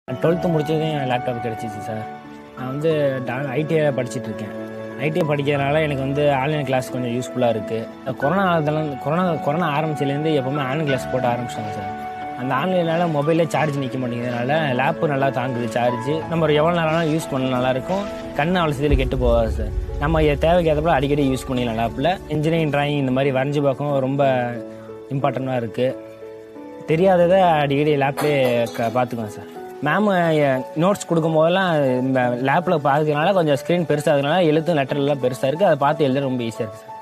12th முடிச்சதும் என் laptop கிடச்சிச்சு sir. நான் வந்து ஐடிஐ படிச்சுட்ருக்கேன். ஐடிஐ படிக்கிறதுனால எனக்கு வந்து ஆன்லைன் கிளாஸ் கொஞ்சம் யூஸ்ஃபுல்லாக இருக்குது. கொரோனா காலத்தில் கொரோனா ஆரம்பிச்சிலேருந்து எப்போவுமே ஆன்லைன் கிளாஸ் போட்டு ஆரம்பிச்சிட்டாங்க சார். அந்த ஆன்லைனால் மொபைலே சார்ஜ் நிற்க மாட்டேங்கிறதுனால லேப்பு நல்லா தாங்குது சார்ஜு. நம்ம எவ்வளோ நேரம் யூஸ் பண்ண நல்லாயிருக்கும். கண் அவ்வளோ கெட்டு போகாது சார். நம்ம தேவைக்கு ஏற்றப்போ அடிக்கடி யூஸ் பண்ணிக்கலாம் லேப்பில். இன்ஜினியரிங் டிராயிங் இந்த மாதிரி வரைஞ்சி பார்க்கவும் ரொம்ப இம்பார்ட்டண்ட்டாக இருக்குது. தெரியாததை அடிக்கடி லேப்லேயே பார்த்துக்குவேன் சார். மேம் நோட்ஸ் கொடுக்கும் போதெல்லாம் இந்த லேப்பில் பார்க்கறதுனால கொஞ்சம் ஸ்க்ரீன் பெருசாகிறதுனால எழுத்து லெட்டர்லாம் பெருசாக இருக்குது. அதை பார்த்து எழுத ரொம்ப ஈஸியாக இருக்குது சார்.